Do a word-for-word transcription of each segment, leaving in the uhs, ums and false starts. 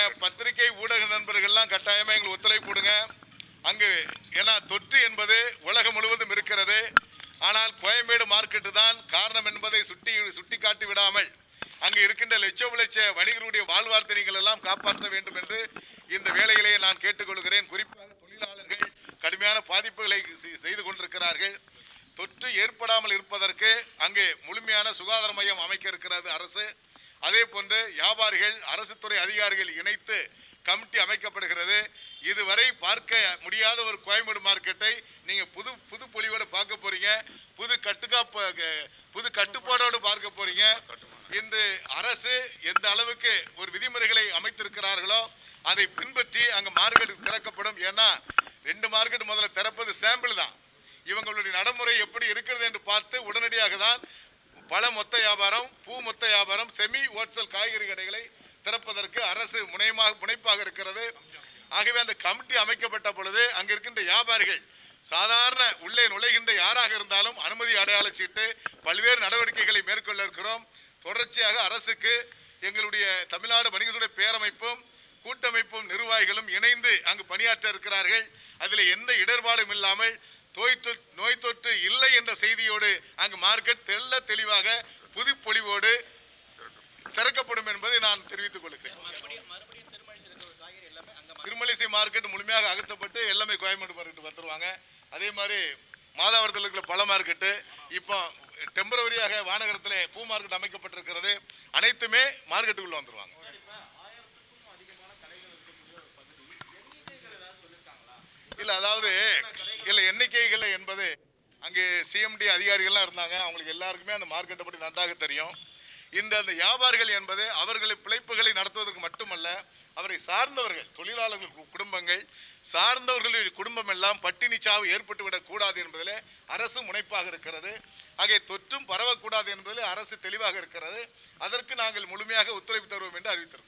பத்திரிகை ஊடக நண்பர்கள்லாம் கட்டாயமா எங்களுக்கு ஒத்துழைப்பு கொடுங்க. அங்கு ஏன்னா தொற்று என்பது உலகம் முழுவதும் இருக்கிறது. ஆனால் கோயம்பேடு மார்க்கெட்டு தான் காரணம் என்பதை சுட்டி சுட்டி காட்டி விடாமல் அங்கு இருக்கின்ற லட்சோ லட்ச வணிகர்களுடைய வாழ்வார்த்தனைகள் எல்லாம் காப்பாற்ற வேண்டும் என்று இந்த வேளையிலே நான் கேட்டுக்கொள்கிறேன். குறிப்பாக தொழிலாளர்கள் கடுமையான பாதிப்புகளை செய்து கொண்டிருக்கிறார்கள். தொற்று ஏற்படாமல் இருப்பதற்கு அங்கே முழுமையான சுகாதார மையம் அமைக்க இருக்கிறது அரசு. அதே போன்று வியாபாரிகள் அரசு துறை அதிகாரிகள் இணைத்து கமிட்டி அமைக்கப்படுகிறது. இதுவரை பார்க்க முடியாத ஒரு கோயம்பேடு மார்க்கெட்டை நீங்க புது புது பொலிவோடு பார்க்க போறீங்க. புது கட்டுக்காப்பு புது கட்டுப்பாடோடு பார்க்க போறீங்க. இந்த அரசு எந்த அளவுக்கு ஒரு விதிமுறைகளை அமைத்திருக்கிறார்களோ அதை பின்பற்றி அங்க மார்க்கெட் திறக்கப்படும். ஏன்னா ரெண்டு மார்க்கெட் முதல்ல திறப்பது சாம்பிள் தான். இவங்களுடைய நடைமுறை எப்படி இருக்கிறது என்று பார்த்து உடனடியாக தான் பல மொத்த வியாபாரம், பூ மொத்த வியாபாரம், செமி ஹோல்சேல் காய்கறி கடைகளை திறப்பதற்கு அரசு முனையமாக முனைப்பாக இருக்கிறது. ஆகவே அந்த கமிட்டி அமைக்கப்பட்ட பொழுது அங்க இருக்கின்ற வியாபாரிகள் சாதாரண உள்ளே நுழைகின்ற யாராக இருந்தாலும் அனுமதி அடையாள சீட்டு பல்வேறு நடவடிக்கைகளை மேற்கொள்ள இருக்கிறோம். தொடர்ச்சியாக அரசுக்கு எங்களுடைய தமிழ்நாடு வணிகர்களுடைய பேரமைப்பும் கூட்டமைப்பும் நிர்வாகிகளும் இணைந்து அங்கு பணியாற்ற இருக்கிறார்கள். அதில் எந்த இடர்பாடும் இல்லாமல் நோய் தொற்று இல்லை என்ற செய்தியோடு அங்கு மார்க்கெட் தெல்ல தெளிவாக புதுப்பொலிவோடு திறக்கப்படும் என்பதை நான் தெரிவித்துக் கொள்கிறேன். திருமலிசை மார்க்கெட் முழுமையாக அகற்றப்பட்டு எல்லாமே கோயம்பேடு மார்க்கெட் வந்துருவாங்க. அதே மாதிரி மாதாவரத்தில் இருக்கிற பல மார்க்கெட்டு இப்போ டெம்பரவரியாக வானகரத்தில் பூ மார்க்கெட் அமைக்கப்பட்டிருக்கிறது. அனைத்துமே மார்க்கெட்டுக்குள்ள வந்துருவாங்க. இல்ல அதாவது இல்ல எண்ணிக்கைகள் என்பது அங்கே சிஎம்டி அதிகாரிகள்லாம் இருந்தாங்க. அவங்களுக்கு எல்லாருக்குமே அந்த மார்க்கெட்டை பற்றி நன்றாக தெரியும். இந்த அந்த வியாபாரிகள் என்பது அவர்களை பிழைப்புகளை நடத்துவதற்கு மட்டுமல்ல, அவரை சார்ந்தவர்கள் தொழிலாளர்கள் குடும்பங்கள் சார்ந்தவர்களுடைய குடும்பம் எல்லாம் பட்டினி சாவு ஏற்பட்டுவிடக் கூடாது என்பதில் அரசு முனைப்பாக இருக்கிறது. ஆகிய தொற்றும் பரவக்கூடாது என்பதில் அரசு தெளிவாக இருக்கிறது. அதற்கு நாங்கள் முழுமையாக ஒத்துழைப்பு தருவோம் என்று அறிவித்திருக்கிறோம்.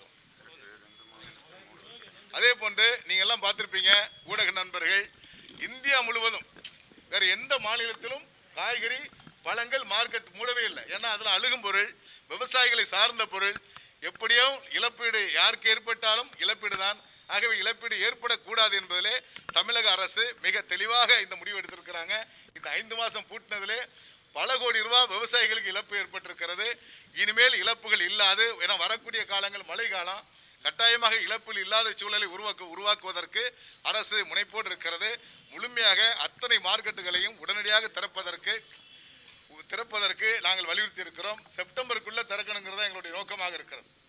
அதே போன்று நீங்க எல்லாம் பார்த்திருப்பீங்க ஊடக நண்பர்கள், இந்தியா முழுவதும் வேற எந்த மாநிலத்திலும் காய்கறி பழங்கள் மார்க்கெட் மூடவே இல்லை. ஏன்னா அதில் அழுகும் பொருள், விவசாயிகளை சார்ந்த பொருள், எப்படியும் இழப்பீடு யாருக்கு ஏற்பட்டாலும் இழப்பீடு தான். ஆகவே இழப்பீடு ஏற்படக்கூடாது என்பதிலே தமிழக அரசு மிக தெளிவாக இந்த முடிவு எடுத்திருக்கிறாங்க. இந்த ஐந்து மாதம் பூட்டினதிலே பல கோடி ரூபாய் விவசாயிகளுக்கு இழப்பு ஏற்பட்டிருக்கிறது. இனிமேல் இழப்புகள் இல்லாது, ஏன்னா வரக்கூடிய காலங்கள் மழை காலம், கட்டாயமாக இழப்பில் இல்லாத சூழலை உருவாக்க உருவாக்குவதற்கு அரசு முனைப்போடு இருக்கிறது. முழுமையாக அத்தனை மார்க்கெட்டுகளையும் உடனடியாக திறப்பதற்கு திறப்பதற்கு நாங்கள் வலியுறுத்தி இருக்கிறோம். செப்டம்பருக்குள்ள திறக்கணுங்கிறது எங்களுடைய நோக்கமாக இருக்கிறது.